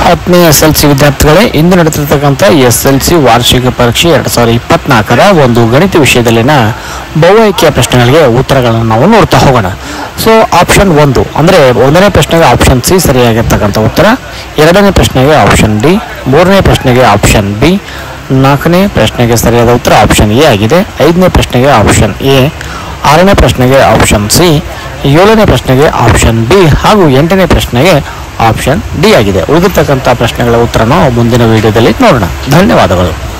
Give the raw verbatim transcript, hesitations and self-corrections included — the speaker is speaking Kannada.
ಹತ್ತನೇ ಎಸ್ ಎಲ್ ಸಿ ವಿದ್ಯಾರ್ಥಿಗಳೇ, ಇಂದು ನಡೆತಿರ್ತಕ್ಕಂಥ ಎಸ್ ಎಲ್ ಸಿ ವಾರ್ಷಿಕ ಪರೀಕ್ಷೆ ಎರಡು ಸಾವಿರದ ಇಪ್ಪತ್ನಾಲ್ಕರ ಒಂದು ಗಣಿತ ವಿಷಯದಲ್ಲಿನ ಬಹು ಆಯ್ಕೆಯ ಪ್ರಶ್ನೆಗಳಿಗೆ ಉತ್ತರಗಳನ್ನು ನಾವು ನೋಡ್ತಾ ಹೋಗೋಣ. ಸೊ ಆಪ್ಷನ್ ಒಂದು ಅಂದರೆ ಒಂದನೇ ಪ್ರಶ್ನೆಗೆ ಆಪ್ಷನ್ ಸಿ ಸರಿಯಾಗಿರ್ತಕ್ಕಂಥ ಉತ್ತರ, ಎರಡನೇ ಪ್ರಶ್ನೆಗೆ ಆಪ್ಷನ್ ಡಿ, ಮೂರನೇ ಪ್ರಶ್ನೆಗೆ ಆಪ್ಷನ್ ಬಿ, ನಾಲ್ಕನೇ ಪ್ರಶ್ನೆಗೆ ಸರಿಯಾದ ಉತ್ತರ ಆಪ್ಷನ್ ಎ ಆಗಿದೆ, ಐದನೇ ಪ್ರಶ್ನೆಗೆ ಆಪ್ಷನ್ ಎ, ಆರನೇ ಪ್ರಶ್ನೆಗೆ ಆಪ್ಷನ್ ಸಿ, ಏಳನೇ ಪ್ರಶ್ನೆಗೆ ಆಪ್ಷನ್ ಬಿ ಹಾಗೂ ಎಂಟನೇ ಪ್ರಶ್ನೆಗೆ ಆಪ್ಷನ್ ಡಿ ಆಗಿದೆ. ಉಳಿದಿರ್ತಕ್ಕಂಥ ಪ್ರಶ್ನೆಗಳ ಉತ್ತರ ನಾವು ಮುಂದಿನ ವಿಡಿಯೋದಲ್ಲಿ ನೋಡೋಣ. ಧನ್ಯವಾದಗಳು.